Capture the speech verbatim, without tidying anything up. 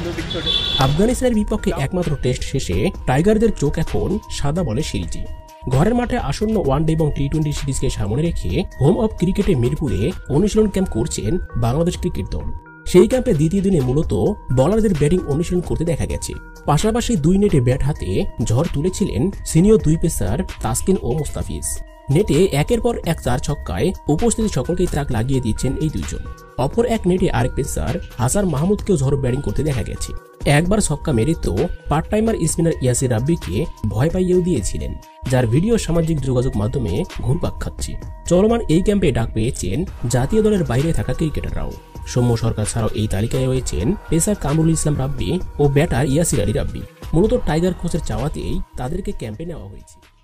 আফগানিস্তানের বিপক্ষে একমাত্র টেস্ট শেষে টাইগারদের চোখ এখন সাদা বলে সিরিজে। ঘরের মাঠে আসন্ন ওয়ানডে এবং টি টোয়েন্টি সিরিজকে সামনে রেখে হোম অফ ক্রিকেটে মিরপুরে অনুশীলন ক্যাম্প করছেন বাংলাদেশ ক্রিকেট দল। সেই ক্যাম্পে দ্বিতীয় দিনে মূলত বোলারদের ব্যাটিং অনুশীলন করতে দেখা গেছে। পাশাপাশি দুই নেটে ব্যাট হাতে ঝড় তুলেছিলেন সিনিয়র দুই পেসার তাসকিন ও মুস্তাফিজ। নেটে একের পর এক চার ছক্কায় উপস্থিতি সকলকেই তাক লাগিয়ে দিচ্ছেন এই দুইজন। অপর এক নেটে আরেক পেসার হাসান মাহমুদকেও ঝড় ব্যাটিং করতে দেখা গেছে। একবার ছক্কা মেরে তো পার্ট টাইমার স্পিনার ইয়াসির রাব্বিকে ভয় পাইয়েও দিয়েছিলেন, যার ভিডিও সামাজিক যোগাযোগ মাধ্যমে ঘুরপাক খাচ্ছে। চলমান এই ক্যাম্পে ডাক পেয়েছেন জাতীয় দলের বাইরে থাকা ক্রিকেটাররাও। সৌম্য সরকার ছাড়াও এই তালিকায় রয়েছেন পেসার কামরুল ইসলাম রাব্বি ও ব্যাটার ইয়াসির আলী রাব্বি। মূলত টাইগার কোচের চাওয়াতেই তাদেরকে ক্যাম্পে নেওয়া হয়েছে।